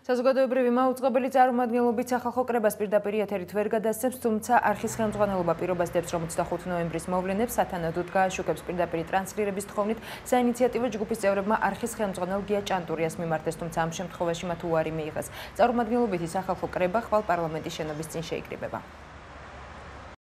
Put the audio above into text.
საზოგადოებრივი მაუწყებელი წარმომადგენლობით სახალხო კრებას პირდაპირ ეთერით ვერ გადასცემს, თუმცა არხის ხელმძღვანელობა პირობას დებს, რომ 25 ნოემბრის მოვლენებს სათანადოდ გააშუქებს პირდაპირ ტრანსლირების თხოვნით. საინიციატივო ჯგუფის წევრებმა არხის ხელმძღვანელ გია ჭანტურიას მიმართეს, თუმცა ამ შემთხვევაში მათ უარი მიიღეს. წარმომადგენლობითი სახალხო კრება ხვალ პარლამენტის შენობის წინ შეიკრიბება.